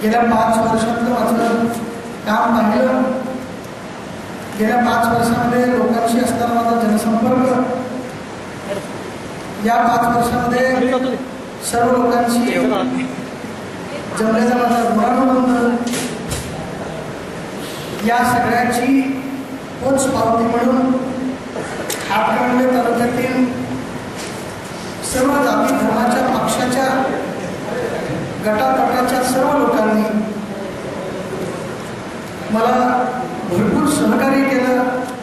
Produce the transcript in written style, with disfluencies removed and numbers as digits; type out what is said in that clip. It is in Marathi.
गेल्या 5 वर्षातलं माझं काम पाहिलं. गेल्या 5 वर्षामध्ये लोकांशी असताना माझा जनसंपर्क, या 5 वर्षामध्ये सर्व लोकांशी जमलेला माझा ऋणानुबंध, या सगळ्याची पोचपावती म्हणून हातकणंगले तालुक्यातील सर्व जाती धर्माच्या पक्षाच्या गटातटाच्या सर्व लोकांनी मला भरपूर सहकार्य केलं.